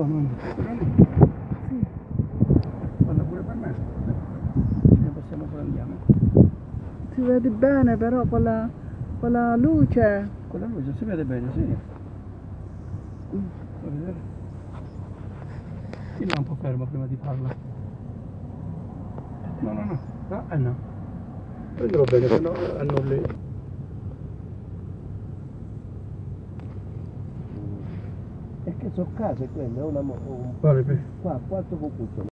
non Sì. guarda pure per me. Ne possiamo pure andiamo. Si vede bene però con la luce. Con la luce si vede bene, sì. Puoi vedere? Sì, un po' fermo prima di farla. No, no, no. No, no. Prendilo bene, se no annulli. E che sono case quelle? Vale, Qua, 4 cuccioli.